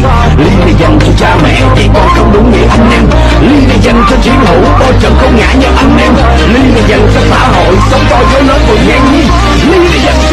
Ly này dành cho cha mẹ chỉ còn không đúng nghĩa anh em. Ly này dành cho chiến hữu coi trận không ngã như anh em. Ly này dành cho xã hội sống to với lớn còn ngang nhi. Ly này dành